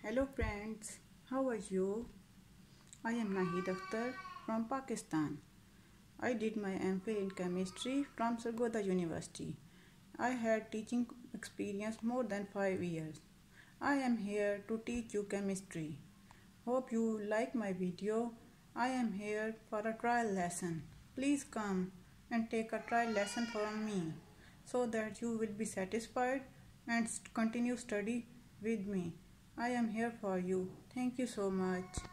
Hello friends, how are you? I am Nahid Akhtar from Pakistan. I did my MPhil in chemistry from Sargodha University. I had teaching experience more than 5 years. I am here to teach you chemistry. Hope you like my video. I am here for a trial lesson. Please come and take a trial lesson from me so that you will be satisfied and continue study with me. I am here for you. Thank you so much.